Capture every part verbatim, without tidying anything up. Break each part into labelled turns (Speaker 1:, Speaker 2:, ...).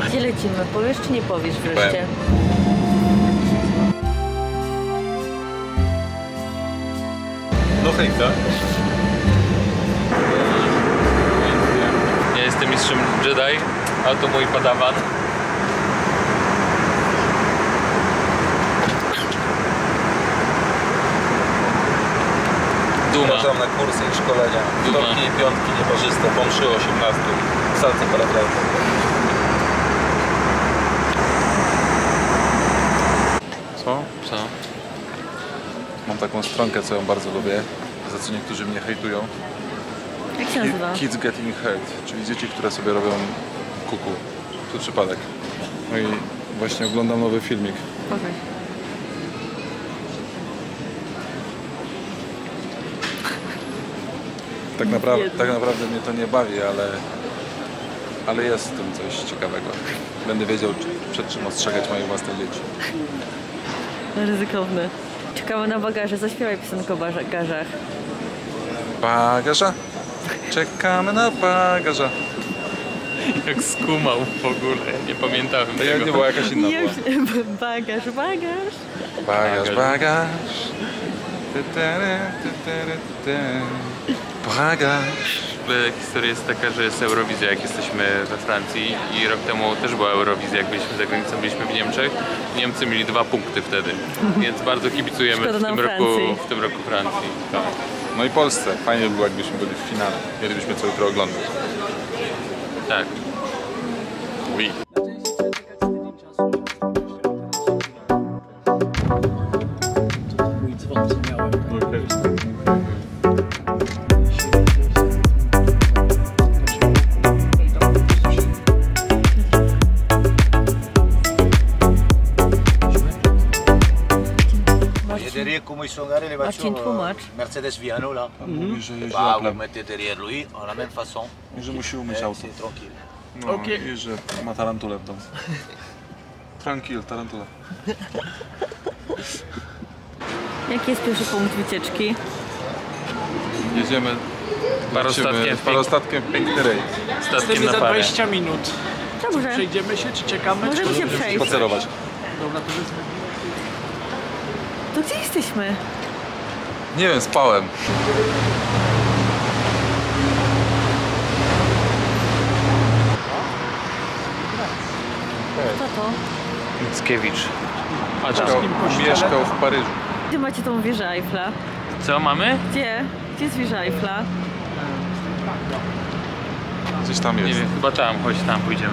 Speaker 1: Gdzie lecimy? Powiesz czy nie powiesz wreszcie?
Speaker 2: No hejka.
Speaker 3: Ja jestem mistrzem Jedi, a to mój padawan. Duma.
Speaker 2: Zapraszam na kursy i szkolenia. Piątki i piątki nieparzyste, po mszy o osiemnastej w salce paragrafy. Co?
Speaker 3: Co?
Speaker 2: Mam taką stronkę, co ją bardzo lubię, za co niektórzy mnie hejtują.
Speaker 1: Jak się nazywa?
Speaker 2: Kids Getting Hurt, czyli dzieci, które sobie robią kuku. Tu przypadek. No i właśnie oglądam nowy filmik.
Speaker 1: Okej.
Speaker 2: Tak naprawdę, tak naprawdę mnie to nie bawi, ale, ale jest w tym coś ciekawego. Będę wiedział, przed czym ostrzegać moje własne dzieci.
Speaker 1: Ryzykowne. Czekamy na bagaże. Zaśpiewaj piosenkę o bagażach.
Speaker 2: Bagaża? Czekamy na bagaża.
Speaker 3: Jak skumał w ogóle, nie pamiętałem
Speaker 2: To jak
Speaker 3: tego.
Speaker 2: nie była jakaś inna była.
Speaker 1: Bagaż, bagaż.
Speaker 2: Bagaż, bagaż. Ty, tery, ty, tery, ty, ty. Bagaż.
Speaker 3: Historia jest taka, że jest Eurowizja, jak jesteśmy we Francji i rok temu też była Eurowizja, jak byliśmy za granicą, byliśmy w Niemczech. Niemcy mieli dwa punkty wtedy, więc bardzo kibicujemy w tym, roku, w tym roku Francji. Tak.
Speaker 2: No i Polsce. Fajnie by było, jakbyśmy byli w finale. Mielibyśmy co jutro oglądać.
Speaker 3: Tak.
Speaker 2: Oui.
Speaker 4: Derrière comment ils sont garés les voitures euh, Mercedes Viano là.
Speaker 2: Mówi, że jeździ
Speaker 4: Bah, vous
Speaker 2: Applem.
Speaker 4: mettez derrière lui en la même façon.
Speaker 2: I że musi umyć
Speaker 4: Et
Speaker 2: auto.
Speaker 4: c'est tranquille.
Speaker 2: No, okay. I że ma tarantulę w domu. Tranquil, tarantula.
Speaker 1: Jaki jest pierwszy punkt wycieczki?
Speaker 2: Jedziemy
Speaker 3: Parostatkiem w
Speaker 2: parostatkiem w piękny rej.
Speaker 3: statkiem na
Speaker 5: za
Speaker 3: parę.
Speaker 5: dwadzieścia minut.
Speaker 1: Dobrze.
Speaker 5: Przejdziemy się, czy czekamy?
Speaker 1: Możemy
Speaker 5: czy...
Speaker 1: się przejść.
Speaker 2: Spacerować.
Speaker 5: Dobra, to jest...
Speaker 1: To gdzie jesteśmy?
Speaker 2: Nie wiem, spałem.
Speaker 1: Co to?
Speaker 3: Mickiewicz.
Speaker 2: Mieszkał, mieszkał w Paryżu.
Speaker 1: Gdzie macie tą wieżę Eiffla?
Speaker 3: Co mamy?
Speaker 1: Gdzie? Gdzie jest wieża Eiffla?
Speaker 2: Gdzieś tam
Speaker 3: Nie
Speaker 2: jest.
Speaker 3: wiem, chyba tam, chodź tam pójdziemy.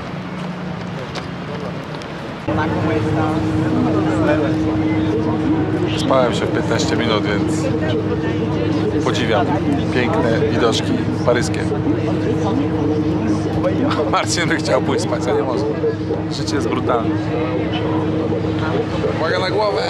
Speaker 2: Spałem się w piętnaście minut, więc podziwiam piękne widoczki paryskie. Marcin by chciał pójść spać, a nie może. Życie jest brutalne. Uwaga na głowę!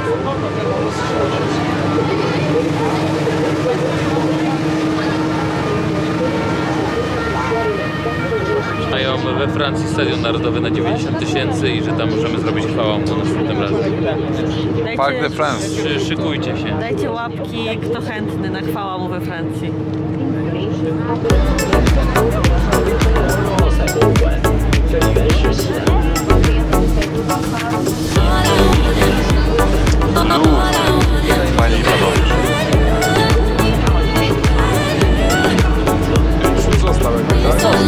Speaker 3: Mają we Francji stadion narodowy na dziewięćdziesiąt tysięcy i że tam możemy zrobić chwałę mu następnym razem.
Speaker 2: Parc de France.
Speaker 3: Szy, szykujcie się.
Speaker 1: Dajcie łapki, kto chętny na chwała mu we Francji.
Speaker 2: Panie i panowie. Już został jakby, tak?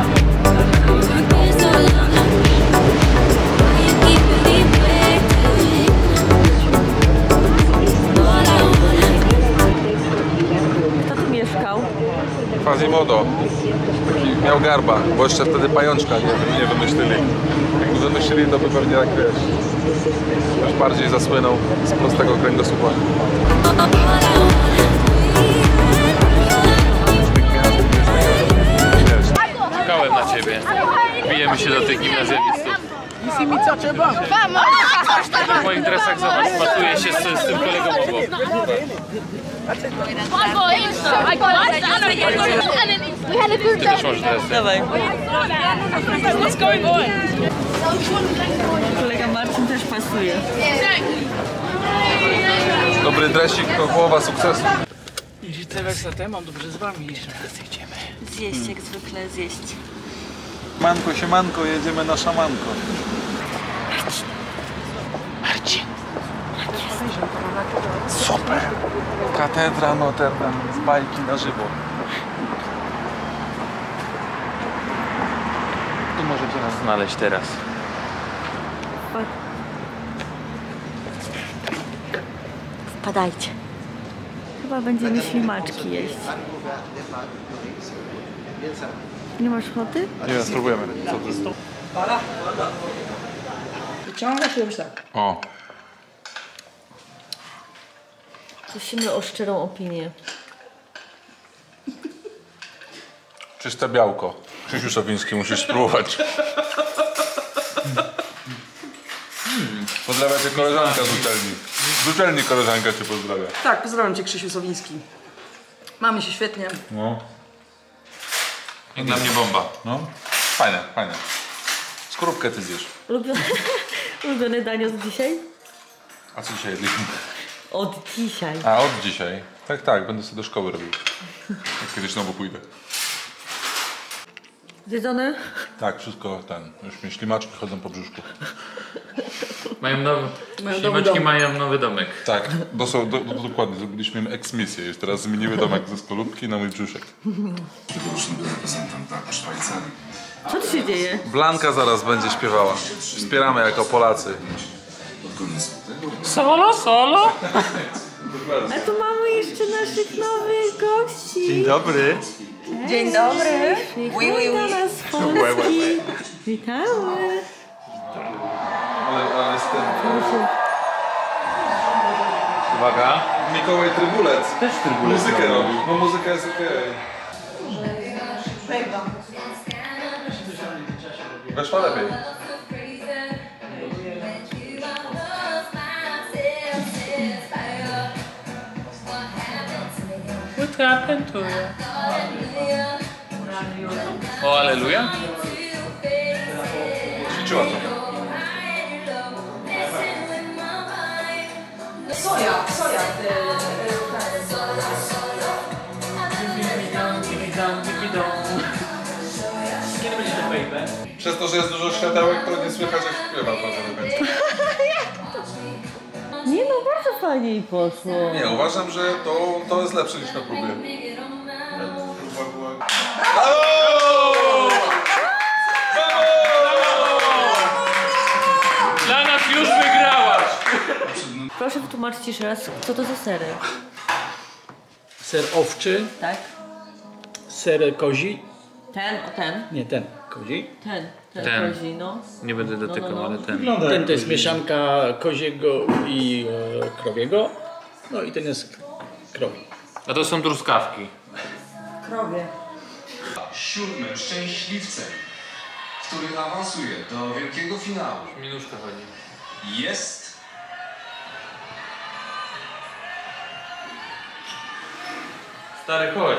Speaker 1: Kto tu mieszkał?
Speaker 2: Quasimodo. Taki miał garba, bo jeszcze wtedy pajączka nie, nie wymyślili. Jakby wymyślili, to by pewnie tak, wiesz, już bardziej zasłynął z prostego kręgosłupa.
Speaker 3: Czekałem na ciebie. Bijemy się do tych gimnazjalistów. W moich dresach zobacz, pasuje się z, z tym kolegą obok. Ty też masz dresy.
Speaker 1: Dawaj. Kolega Marcin też pasuje.
Speaker 2: Dobry dresik to połowa sukcesu.
Speaker 5: Jeśli teraz za temat, dobrze z wami jeszcze raz jedziemy.
Speaker 1: Zjeść jak zwykle, zjeść.
Speaker 2: Manko się manko, jedziemy na szamanko.
Speaker 1: Marcin.
Speaker 2: Super! Katedra Notre Dame z bajki na żywo.
Speaker 3: Tu możecie nas znaleźć teraz.
Speaker 1: Wpadajcie. Chyba będziemy ślimaczki jeść. Nie masz ochoty?
Speaker 2: Nie, spróbujemy. Co to jest?
Speaker 5: Wyciągasz i robisz tak.
Speaker 2: O,
Speaker 1: Prosimy o szczerą opinię.
Speaker 2: czyste białko. Krzysiu Sowiński, musisz spróbować. Pozdrawia cię koleżanka z uczelni. Z uczelni koleżanka cię pozdrawia.
Speaker 5: Tak, pozdrawiam cię, Krzysiu Sowiński. Mamy się świetnie.
Speaker 2: No.
Speaker 3: Jak dla mnie bomba.
Speaker 2: No. Fajne, fajne. Skorupkę ty zjesz.
Speaker 1: Ulubione, ulubione danie od dzisiaj?
Speaker 2: A co dzisiaj jedliśmy?
Speaker 1: Od dzisiaj.
Speaker 2: A, od dzisiaj. Tak, tak, będę sobie do szkoły robił. Jak kiedyś znowu pójdę.
Speaker 1: Zjedzone?
Speaker 2: Tak, wszystko ten. Już mi ślimaczki chodzą po brzuszku.
Speaker 3: Mają nowy...
Speaker 5: Mają
Speaker 3: Ślimaczki
Speaker 5: nowy dom.
Speaker 3: mają nowy domek.
Speaker 2: Tak, bo są, do, do, dokładnie, zrobiliśmy im eksmisję. Już teraz zmieniły domek ze skorupki na mój brzuszek.
Speaker 1: Co tu się dzieje?
Speaker 2: Blanka zaraz będzie śpiewała. Wspieramy jako Polacy.
Speaker 3: Solo, solo!
Speaker 1: A tu mamy jeszcze naszych nowych gości.
Speaker 3: Dzień dobry.
Speaker 5: Dzień dobry.
Speaker 1: Przyjechali do nas z Polski. Witamy.
Speaker 2: Ale, ale z tym...
Speaker 3: Uwaga.
Speaker 2: Mikołaj Trybulec.
Speaker 3: Też Trybulec
Speaker 2: Muzykę
Speaker 3: robił.
Speaker 2: robił. No muzyka jest okej. Weszła lepiej.
Speaker 3: What happened to you? O, aleluja?
Speaker 2: Ćwiczyła trochę.
Speaker 5: Soja, soja. Kiedy będzie to baby?
Speaker 2: Przez to, że jest dużo światełek, to nie słychać jak śpiewa bardzo do końca.
Speaker 1: Nie no, bardzo fajnie i poszło.
Speaker 2: Nie, uważam, że to, to jest lepsze niż na próbie.
Speaker 3: Dla nas już wygrałaś!
Speaker 1: Proszę wytłumaczyć jeszcze raz, co to za sery?
Speaker 5: Ser owczy,
Speaker 1: Tak?
Speaker 5: ser kozi.
Speaker 1: Ten, o ten.
Speaker 5: Nie, ten. Kozi.
Speaker 1: Ten. Ten,
Speaker 3: Ten.
Speaker 1: kozi, no.
Speaker 3: Nie będę dotykał,
Speaker 1: No, no, no.
Speaker 3: ale ten.
Speaker 5: Ten to jest mieszanka koziego i e, krowiego. No i ten jest krowi.
Speaker 3: A to są truskawki.
Speaker 1: Krowie.
Speaker 6: Siódmym szczęśliwcem, który awansuje do wielkiego finału,
Speaker 3: Minuszka chodzi.
Speaker 6: jest
Speaker 3: Stary, chodź.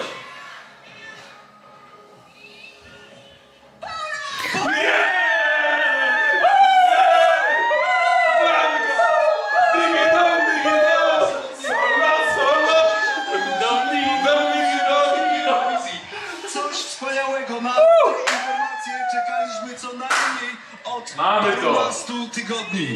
Speaker 6: coś wspaniałego. Na te informacje czekaliśmy co najmniej od
Speaker 3: Mamy to.
Speaker 6: piętnastu tygodni.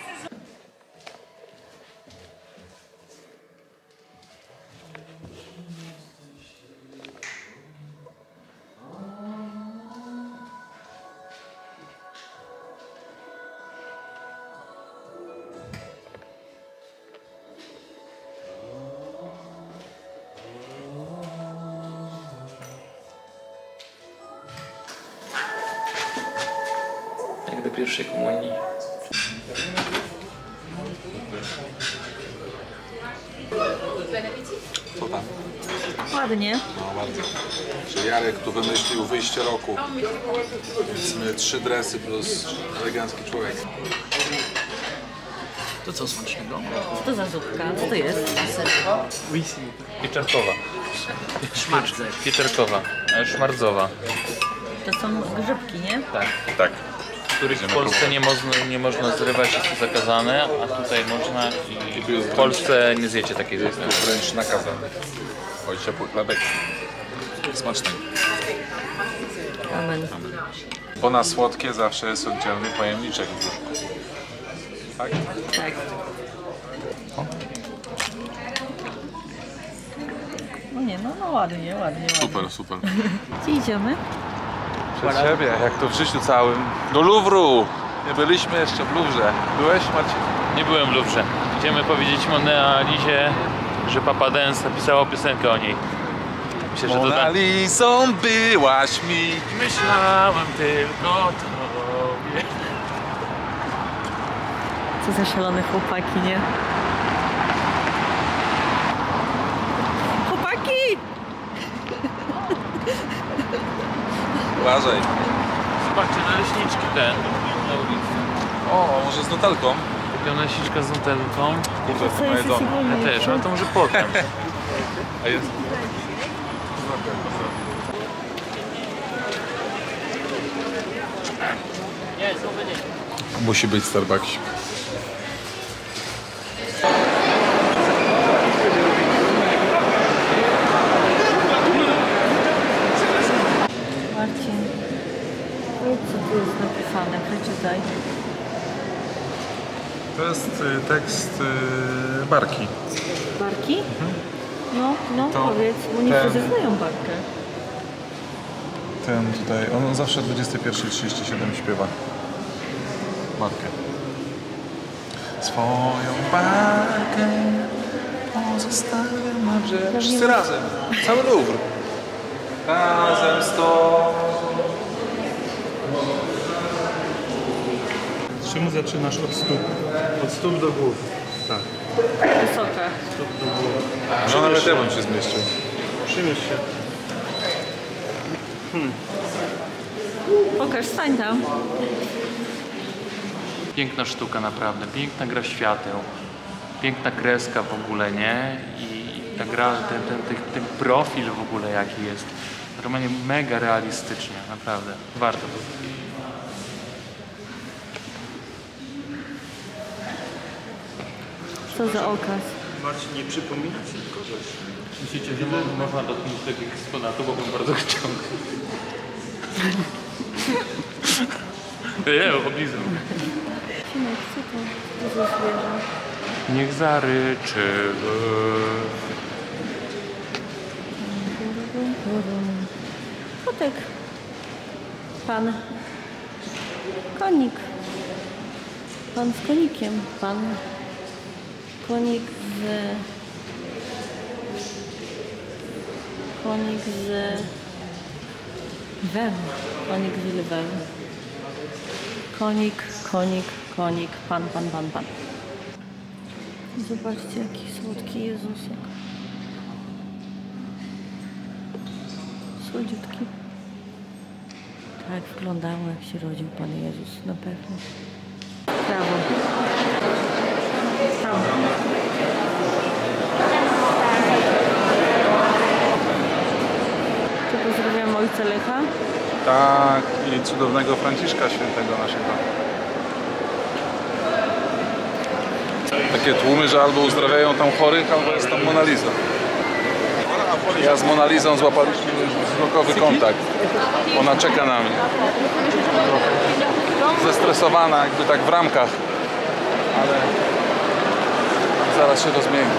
Speaker 3: Jak do pierwszej komunii.
Speaker 2: Co tam?
Speaker 1: Ładnie.
Speaker 2: No bardzo. Że Jarek tu wymyślił wyjście roku. Więc my trzy dresy plus elegancki człowiek.
Speaker 5: To co smacznego?
Speaker 1: Co to za zupka? Co to jest?
Speaker 3: Pieczarkowa.
Speaker 5: Szmarzdze.
Speaker 3: Pieczarkowa. e, Szmardzowa.
Speaker 1: To są grzybki, nie?
Speaker 3: Tak.
Speaker 2: Tak.
Speaker 3: Których w Polsce nie można, nie można zrywać, jest to zakazane, a tutaj można i w Polsce nie zjecie takiej zupy.
Speaker 2: Wręcz nakazane. Oj, ciepły chlebek. Smaczny.
Speaker 1: Amen.
Speaker 2: Bo na słodkie zawsze jest oddzielny pojemniczek w brzuszku. Tak?
Speaker 1: Tak. No nie, no, no ładnie, ładnie, ładnie.
Speaker 2: Super, super.
Speaker 1: Gdzie idziemy?
Speaker 2: Przed siebie, jak to w życiu całym. Do Louvru! Nie byliśmy jeszcze w Louvre. Byłeś, Marcin?
Speaker 3: Nie byłem w Louvre. Idziemy powiedzieć Mona Lizie, że Papa Dance napisało piosenkę o niej. Myślę, że to
Speaker 2: Mona
Speaker 3: tak.
Speaker 2: Lisą byłaś mi.
Speaker 3: Myślałem tylko o tobie.
Speaker 1: Co za szalone chłopaki, nie? Chłopaki!
Speaker 2: Uważaj.
Speaker 3: Zobaczcie, naleśniczki ten na ulicy.
Speaker 2: O, może z Nutelką?
Speaker 3: Taka naleśniczka z nutelką.
Speaker 2: Kurde,
Speaker 1: Co
Speaker 2: to
Speaker 1: jest
Speaker 2: jedzone.
Speaker 1: jedzenie?
Speaker 3: Ja też, ale to może potem.
Speaker 2: A jest? Musi być Starbucks.
Speaker 1: Marcin, powiedz, co tu jest napisane, przeczytaj.
Speaker 2: To jest y, tekst y, barki.
Speaker 1: Barki? No, no
Speaker 2: To
Speaker 1: powiedz, bo niektórzy
Speaker 2: ten-
Speaker 1: znają barkę.
Speaker 2: Ten tutaj, on zawsze o dwudziestej pierwszej trzydzieści siedem śpiewa. Barkę. Swoją barkę pozostawiam na brzeg. Wszyscy razem. Cały Louvre. Razem z tobą.
Speaker 7: Z czemu zaczynasz od stóp? Od stóp do głów. Tak.
Speaker 1: Wysoka.
Speaker 2: No nawet ja bym się zmieścił.
Speaker 7: Przymierz się.
Speaker 1: Pokaż, stań tam.
Speaker 3: Piękna sztuka naprawdę, piękna gra świateł, piękna kreska w ogóle, nie? I ta gra, ten, ten, ten, ten profil w ogóle jaki jest, normalnie mega realistycznie, naprawdę, warto to.
Speaker 1: Co za okaz.
Speaker 7: Marcin, nie przypomina ci kogoś.
Speaker 3: Myślicie, że mo- można dotknąć tego eksponatu, bo bym bardzo chciał. Nie, oblizem.
Speaker 1: Cinek, co to? Co za zwierzę?
Speaker 3: Niech zaryczy.
Speaker 1: Kotek. Pan. Konik. Pan z konikiem. Pan. Konik z... Konik z... Lwem. Konik z lwem. Konik, konik, konik. Pan, pan, pan, pan. Zobaczcie, jaki słodki Jezusek. Słodziutki. Tak wyglądało, jak się rodził Pan Jezus, na pewno. Prawo. Prawo. Tu pozdrawiam ojca Lecha.
Speaker 2: Tak, i cudownego Franciszka Świętego naszego. Takie tłumy, że albo uzdrawiają tam chorych, albo jest tam Mona Lisa. Ja z Mona Lisą złapaliśmy wzrokowy kontakt. Ona czeka na mnie. Zestresowana, jakby tak w ramkach. Ale zaraz się to zmieni.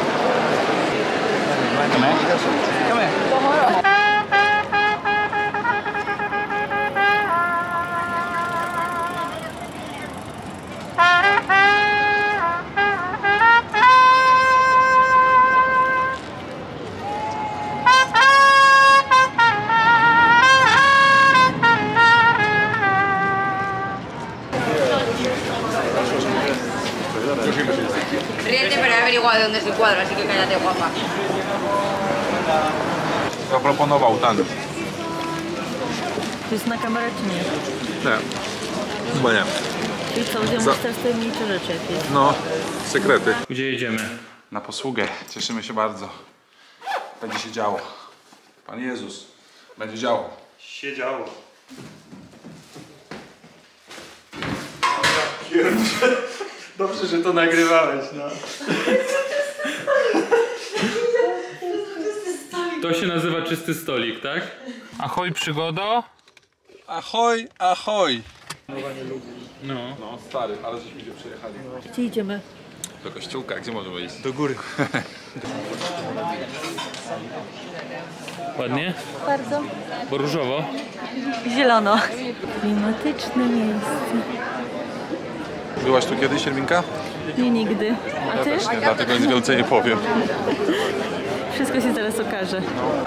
Speaker 8: Ríete, pero he averiguado dónde es el cuadro, así que cállate, guapa.
Speaker 2: Zaproponował ten.
Speaker 1: To jest na kamerę czy nie?
Speaker 2: Nie, chyba nie.
Speaker 1: I co, gdzie
Speaker 2: Za-
Speaker 1: masz też tajemnicze rzeczy jakieś?
Speaker 2: No, sekrety.
Speaker 3: Gdzie jedziemy?
Speaker 2: Na posługę. Cieszymy się bardzo. Będzie się działo. Pan Jezus. Będzie działo.
Speaker 7: Siedziało. Dobrze, że to nagrywałeś, no.
Speaker 3: To się nazywa czysty stolik, tak? Ahoj przygodo.
Speaker 2: Ahoj, ahoj!
Speaker 3: No.
Speaker 2: No stary, ale żeśmy gdzie przejechali.
Speaker 1: Gdzie idziemy?
Speaker 2: Do kościółka, gdzie możemy iść?
Speaker 7: Do góry.
Speaker 3: Ładnie?
Speaker 1: Bardzo.
Speaker 3: Bo różowo.
Speaker 1: Zielono. Klimatyczne miejsce.
Speaker 2: Byłaś tu kiedyś, Erwinka?
Speaker 1: Nie nigdy. A ty?
Speaker 2: Nie, dlatego nic więcej nie powiem.
Speaker 1: Wszystko się zaraz okaże.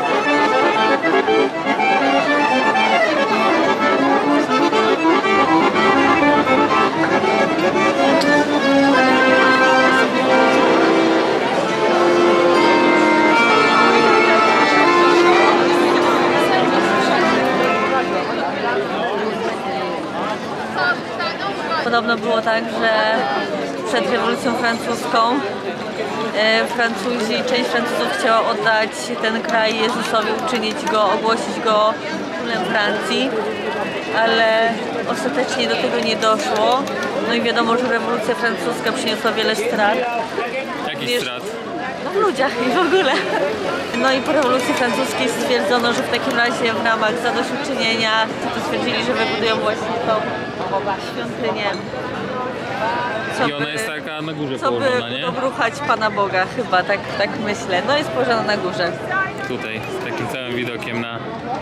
Speaker 1: Podobno było tak, że przed rewolucją francuską e, Francuzi, część Francuzów chciała oddać ten kraj Jezusowi, uczynić go, ogłosić go królem Francji, ale ostatecznie do tego nie doszło. No i wiadomo, że rewolucja francuska przyniosła wiele strat.
Speaker 3: Jaki
Speaker 1: Wiesz,
Speaker 3: strat?
Speaker 1: no w ludziach i w ogóle. No i po rewolucji francuskiej stwierdzono, że w takim razie w ramach zadośćuczynienia to stwierdzili, że wybudują właśnie tą świątynię. Co
Speaker 3: I ona
Speaker 1: by,
Speaker 3: jest taka na górze
Speaker 1: co by
Speaker 3: położona, nie?
Speaker 1: obruchać Pana Boga chyba, tak, tak myślę. No jest położona na górze.
Speaker 3: Tutaj, z takim całym widokiem na...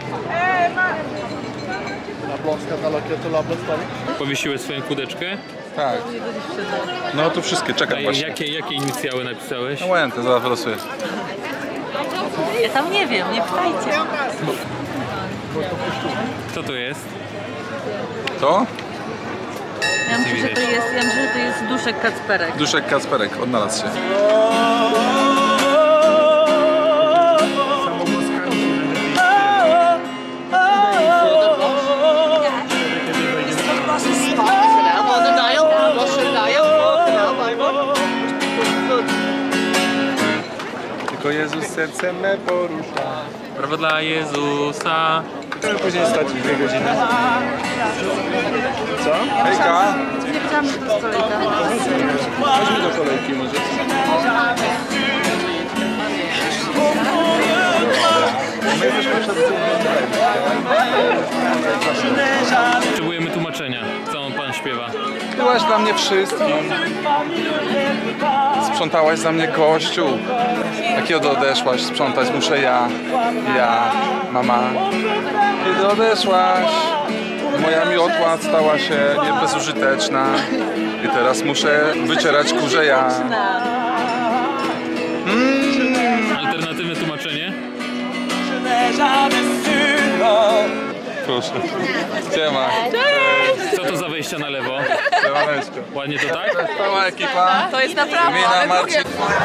Speaker 3: Powiesiłeś swoją kudeczkę?
Speaker 2: Tak. No to wszystkie,
Speaker 3: A
Speaker 2: czekam właśnie.
Speaker 3: jakie, jakie inicjały napisałeś?
Speaker 2: No łęty, zaraz wylosuję.
Speaker 1: Ja tam nie wiem, nie pytajcie.
Speaker 3: Co to jest?
Speaker 2: To?
Speaker 1: Ja myślę, że to jest, ja myślę, że to jest Duszek Kacperek.
Speaker 2: Duszek Kacperek, odnalazł się.
Speaker 7: Tylko Jezus sercem me porusza.
Speaker 3: Brawo dla Jezusa.
Speaker 7: Chcemy później stać dwie godziny. Co?
Speaker 2: Hejka!
Speaker 1: Nie chciałam do stolika.
Speaker 7: Chodźmy do kolejki może. My jesteśmy przed tym.
Speaker 3: Potrzebujemy tłumaczenia, co on pan śpiewa.
Speaker 2: Byłaś dla mnie wszystkim. Sprzątałaś za mnie kościół. A kiedy odeszłaś, sprzątać muszę ja. Ja, mama. Kiedy odeszłaś, moja miotła stała się nie bezużyteczna. I teraz muszę wycierać kurze ja. Mm.
Speaker 3: Alternatywne tłumaczenie?
Speaker 2: Proszę. Siema.
Speaker 3: Co to za wejścia na lewo?
Speaker 2: Siemaneczko.
Speaker 3: Ładnie to tak?
Speaker 2: Cała ekipa.
Speaker 1: To jest naprawdę.
Speaker 2: Mina, Marcin.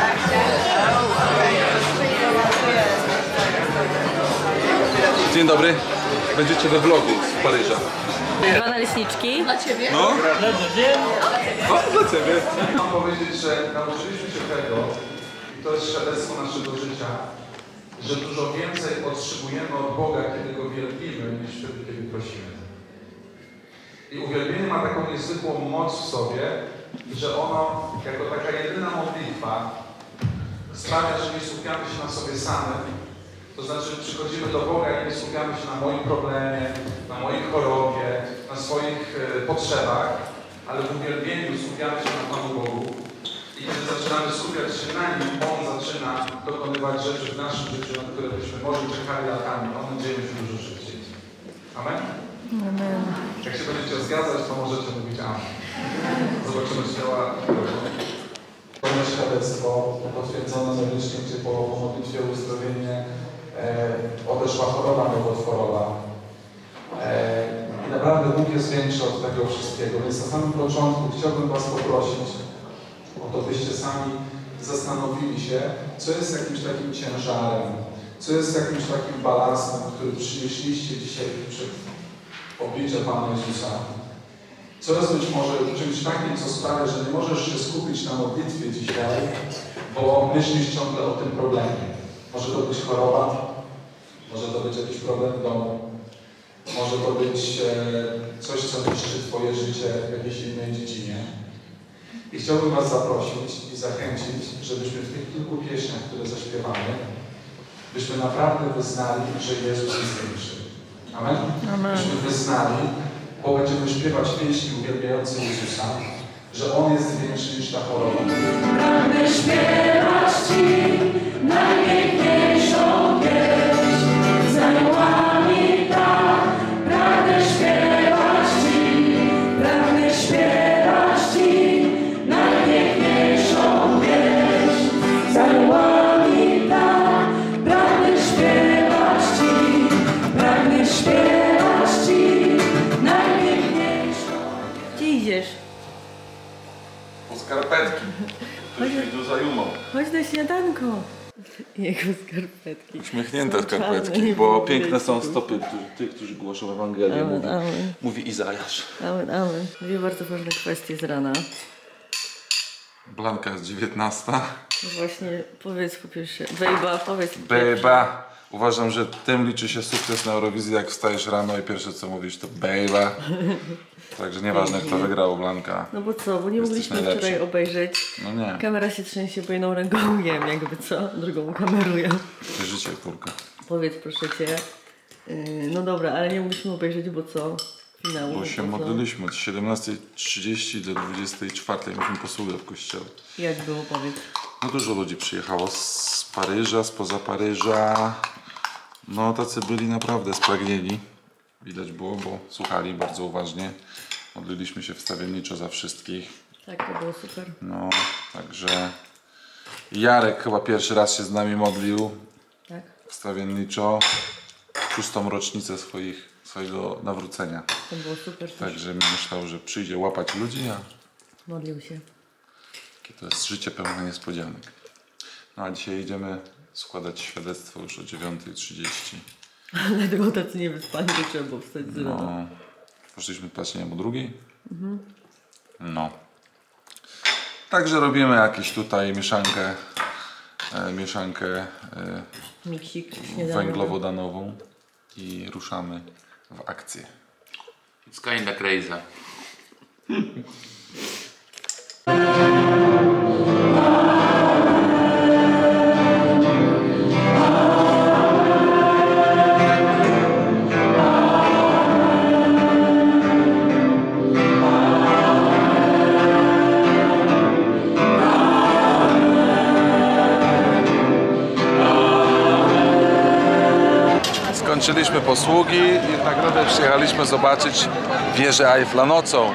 Speaker 2: Dzień dobry. Będziecie we vlogu z Paryża.
Speaker 1: Dwa naleśniczki.
Speaker 2: No? O, dla Ciebie. Mam powiedzieć, że nauczyliśmy się tego, i to jest świadectwo naszego życia, że dużo więcej otrzymujemy od Boga, kiedy Go wielbimy, niż wtedy, kiedy prosimy. I uwielbienie ma taką niezwykłą moc w sobie, że ono, jako taka jedyna modlitwa, sprawia, że nie skupiamy się na sobie samym. To znaczy, przychodzimy do Boga i nie skupiamy się na moim problemie, na mojej chorobie, na swoich e, potrzebach, ale w uwielbieniu skupiamy się na Panu Bogu. I kiedy zaczynamy skupiać się na Nim, On zaczyna dokonywać rzeczy w naszym życiu, na które byśmy może czekali latami. On dzieje się dużo szybciej. Amen?
Speaker 1: Amen.
Speaker 2: Jak się będziecie zgadzać, to możecie mówić amen. Zobaczymy, czy działa. Pełne świadectwo potwierdzone medycznie, gdzie po modlitwie o uzdrowienie e, odeszła choroba nowotworowa. E, I naprawdę Bóg jest większy od tego wszystkiego, więc na samym początku chciałbym Was poprosić o to, byście sami zastanowili się, co jest jakimś takim ciężarem, co jest jakimś takim balastem, który przynieśliście dzisiaj przed oblicze Pana Jezusa. Co jest być może czymś takim, co sprawia, że nie możesz się skupić na modlitwie dzisiaj, bo myślisz ciągle o tym problemie. Może to być choroba, może to być jakiś problem w domu, może to być e, coś, co niszczy Twoje życie w jakiejś innej dziedzinie. I chciałbym Was zaprosić i zachęcić, żebyśmy w tych kilku pieśniach, które zaśpiewamy, byśmy naprawdę wyznali, że Jezus jest większy. Amen?
Speaker 1: Amen.
Speaker 2: Byśmy wyznali, bo będziemy śpiewać pieśni uwielbiające Jezusa, że On jest większy niż ta choroba.
Speaker 9: Pragnę śpiewać Ci najpiękniejszą pieśń, z aniołami tak. Pragnę śpiewać Ci, pragnę śpiewać Ci najpiękniejszą pieśń, z aniołami tak. Pragnę śpiewać Ci, pragnę śpiewać Ci najpiękniejszą.
Speaker 1: Gdzie idziesz?
Speaker 2: Po skarpetki. Ktoś mi tu zajumał.
Speaker 1: Chodź na śniadanko. Jego skarpetki.
Speaker 2: Uśmiechnięte
Speaker 1: Są czarne,
Speaker 2: skarpetki,
Speaker 1: nie
Speaker 2: bo
Speaker 1: było
Speaker 2: piękne
Speaker 1: widać
Speaker 2: są
Speaker 1: tu.
Speaker 2: stopy tych, którzy głoszą Ewangelię,
Speaker 1: Amen,
Speaker 2: mówi,
Speaker 1: amen.
Speaker 2: mówi Izajasz.
Speaker 1: Amen, amen. Dwie bardzo ważne kwestie z rana.
Speaker 2: Blanka jest dziewiętnasta.
Speaker 1: No właśnie, powiedz po pierwsze, Bejba, powiedz po
Speaker 2: Bejba. Uważam, że tym liczy się sukces na Eurowizji, jak wstajesz rano i pierwsze co mówisz to bejba. Także nieważne kto wygrał, Blanka.
Speaker 1: No bo co, bo nie
Speaker 2: Jesteś
Speaker 1: mogliśmy
Speaker 2: najlepszy.
Speaker 1: wczoraj obejrzeć.
Speaker 2: No nie,
Speaker 1: Kamera się trzęsie, bo jedną ręką jem, jakby co, drugą kameruję.
Speaker 2: życie kurka.
Speaker 1: Powiedz proszę Cię. Yy, no dobra, ale nie mogliśmy obejrzeć, bo co? Finału.
Speaker 2: Bo się
Speaker 1: co?
Speaker 2: modliliśmy od siedemnastej trzydzieści do dwudziestej czwartej. Mieliśmy posługę w kościele.
Speaker 1: Jak było, powiedz.
Speaker 2: No dużo ludzi przyjechało z Paryża, spoza Paryża. No tacy byli naprawdę spragnieni. Widać było, bo słuchali bardzo uważnie. Modliliśmy się wstawienniczo za wszystkich.
Speaker 1: Tak, to było super.
Speaker 2: No, także Jarek chyba pierwszy raz się z nami modlił.
Speaker 1: Tak.
Speaker 2: Wstawienniczo. Szóstą rocznicę swoich, swojego nawrócenia.
Speaker 1: To było super. też.
Speaker 2: Także myślał, że przyjdzie łapać ludzi, a
Speaker 1: Modlił się.
Speaker 2: takie to jest życie pełne niespodzianek. No a dzisiaj idziemy składać świadectwo już o dziewiątej trzydzieści.
Speaker 1: Dlatego tacy niewyspani, że trzeba było wstać z rana.
Speaker 2: No, poszliśmy spać nie wiem, o drugiej. No. Także robimy jakieś tutaj mieszankę, e, mieszankę e,
Speaker 1: Miksik śniadanowy.
Speaker 2: węglowodanową i ruszamy w akcję.
Speaker 3: It's kinda crazy.
Speaker 2: Skończyliśmy posługi i w nagrodę przyjechaliśmy zobaczyć wieżę Eiffla nocą.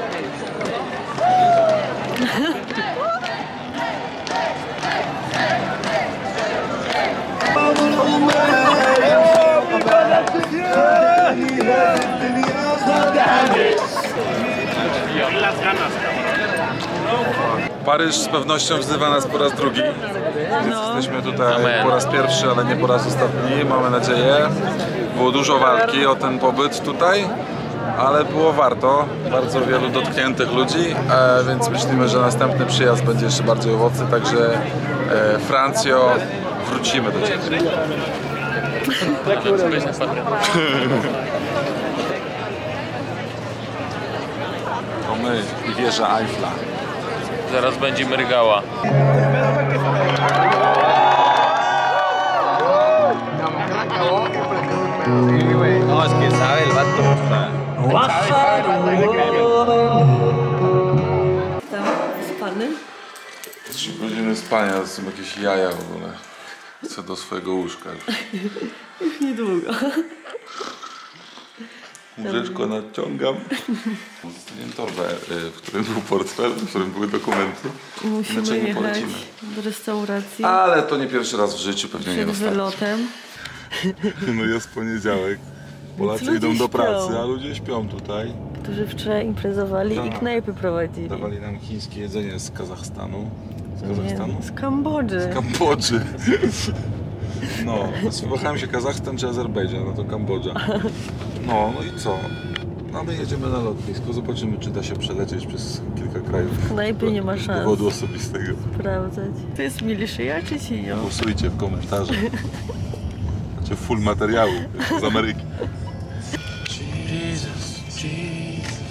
Speaker 2: Paryż z pewnością wzywa nas po raz drugi. Więc jesteśmy tutaj
Speaker 3: Amen.
Speaker 2: po raz pierwszy, ale nie po raz ostatni, mamy nadzieję. Było dużo walki o ten pobyt tutaj, ale było warto. Bardzo wielu dotkniętych ludzi, e, więc myślimy, że następny przyjazd będzie jeszcze bardziej owocny. Także e, Francjo, wrócimy do Ciebie. To my i wieża Eiffla.
Speaker 3: Zaraz będzie mrygała.
Speaker 4: No, es que sabe el vato.
Speaker 1: Tam spany?
Speaker 2: Trzy godziny spania, to są jakieś jaja w ogóle. Chcę do swojego łóżka już.
Speaker 1: Już niedługo.
Speaker 2: Łóżeczko nadciągam. Zostawiłem torbę, y, w którym był portfel, w którym były dokumenty.
Speaker 1: Musimy
Speaker 2: Inaczej nie
Speaker 1: jechać
Speaker 2: polecimy.
Speaker 1: do restauracji
Speaker 2: Ale to nie pierwszy raz w życiu, pewnie nie
Speaker 1: przed
Speaker 2: ostatni.
Speaker 1: wylotem.
Speaker 2: No jest poniedziałek. Polacy
Speaker 1: Ludzie
Speaker 2: idą do
Speaker 1: śpią.
Speaker 2: pracy, a ludzie śpią tutaj.
Speaker 1: Którzy wczoraj imprezowali i
Speaker 2: Tak.
Speaker 1: knajpy prowadzili.
Speaker 2: Dawali nam chińskie jedzenie z Kazachstanu. Z
Speaker 1: Nie,
Speaker 2: Kazachstanu?
Speaker 1: z Kambodży.
Speaker 2: Z Kambodży. No, wahałem się Kazachstan czy Azerbejdżan, no to Kambodża. No, no i co? No my jedziemy na lotnisko, zobaczymy czy da się przelecieć przez kilka krajów.
Speaker 1: W knajpie nie ma
Speaker 2: Bez
Speaker 1: szans
Speaker 2: dowodu osobistego.
Speaker 1: sprawdzać. To jest miliszyja czy sinio?
Speaker 2: Głosujcie w komentarzach. Macie full materiału z Ameryki. Jesus, Jesus.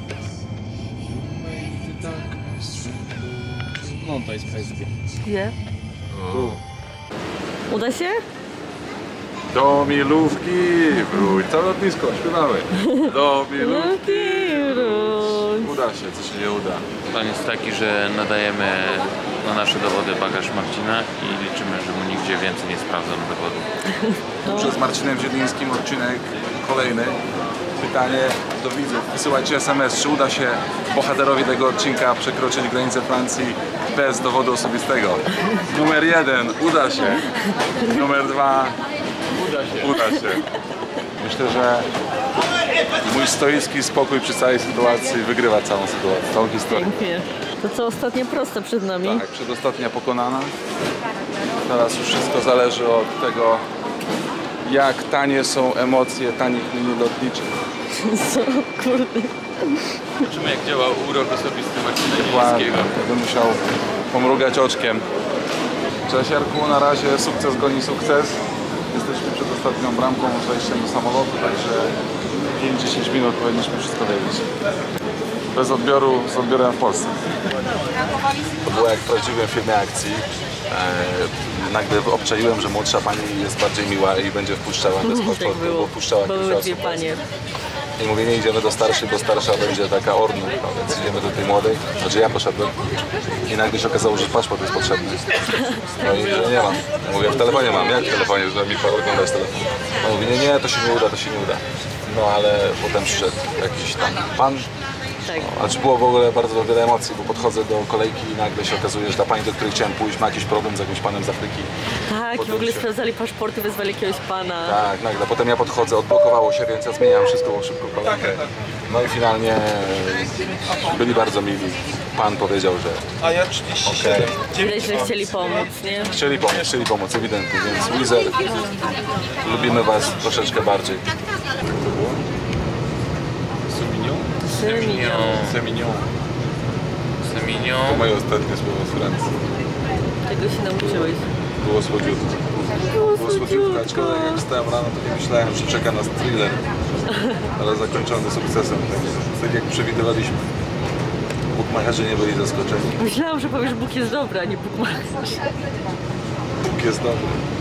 Speaker 5: No to jest kwestia.
Speaker 1: Gdzie?
Speaker 2: Tu.
Speaker 1: Uda się?
Speaker 2: Do Milówki wróć. Całe lotnisko, śpiewamy. Do Milówki wróć. Uda się, co się nie uda.
Speaker 3: Plan jest taki, że nadajemy na nasze dowody bagaż Marcina i liczymy, że mu nigdzie więcej nie sprawdzono dowodu.
Speaker 2: Dobrze, z Marcinem Zielińskim odcinek kolejny. Pytanie do widzów. Wysyłajcie es em es, czy uda się bohaterowi tego odcinka przekroczyć granicę Francji bez dowodu osobistego. Numer jeden, uda się. Numer dwa, uda się. Uda się. Myślę, że mój stoicki spokój przy całej sytuacji wygrywa całą sytuację, całą historię.
Speaker 1: Pięknie. To co, ostatnie proste przed nami?
Speaker 2: Tak, przedostatnia pokonana. Teraz już wszystko zależy od tego, jak tanie są emocje tanich linii lotniczych.
Speaker 1: Co? Kurde.
Speaker 3: Zobaczymy, jak działa urok osobisty Marcina
Speaker 2: Ładnie,
Speaker 3: Zielińskiego.
Speaker 2: bym musiał pomrugać oczkiem. Cześć Jarku, na razie sukces goni sukces. Jesteśmy przed ostatnią bramką z wejściem do samolotu, także pięć do dziesięciu minut powinniśmy wszystko wiedzieć. Bez odbioru, z odbiorem w Polsce. To było jak w prawdziwym filmie akcji. Eee, nagle obczaiłem, że młodsza pani jest bardziej miła i będzie wpuszczała bez paszportu,
Speaker 1: tak
Speaker 2: bo wpuszczała
Speaker 1: były
Speaker 2: kilka
Speaker 1: dwie
Speaker 2: osób.
Speaker 1: panie.
Speaker 2: I mówię, nie idziemy do starszej, bo starsza będzie taka ornu, no, więc idziemy do tej młodej. Znaczy ja poszedłem i nagle się okazało, że paszport jest potrzebny. No i że nie mam. Mówię, w telefonie mam, jak w telefonie, że mi oglądać telefon. No mówi, nie, nie, to się nie uda, to się nie uda. No ale potem przyszedł jakiś tam pan.
Speaker 1: Tak.
Speaker 2: No, znaczy było w ogóle bardzo wiele emocji, bo podchodzę do kolejki i nagle się okazuje, że ta pani, do której chciałem pójść, ma jakiś problem z jakimś panem z Afryki.
Speaker 1: Tak, i w
Speaker 2: Potem
Speaker 1: ogóle
Speaker 2: się-
Speaker 1: sprawdzali paszporty, wezwali jakiegoś pana.
Speaker 2: Tak, nagle. Potem ja podchodzę, odblokowało się, więc ja zmieniam wszystko szybko kolejkę. No i finalnie byli bardzo mili. Pan powiedział, że
Speaker 7: A ja trzydzieści siedem.
Speaker 2: okej.
Speaker 1: Widać, że chcieli pomóc, nie?
Speaker 2: Chcieli pomóc, chcieli pomóc, ewidentnie, więc Wizer, lubimy was troszeczkę bardziej.
Speaker 3: Sauvignon?
Speaker 1: Semignon.
Speaker 2: Semignon. To
Speaker 3: Semignon.
Speaker 2: moje ostatnie słowo z Francji.
Speaker 1: Tego się nauczyłeś.
Speaker 2: Było słodziutko. Było słodziutko, aczkolwiek jak wstałem rano, to nie myślałem, że czeka nas thriller. Ale zakończony sukcesem, tak, tak jak przewidywaliśmy. Bukmacherzy nie byli zaskoczeni.
Speaker 1: Myślałam, że powiesz, Bóg jest dobry, a nie Bóg ma.
Speaker 2: Bóg jest dobry.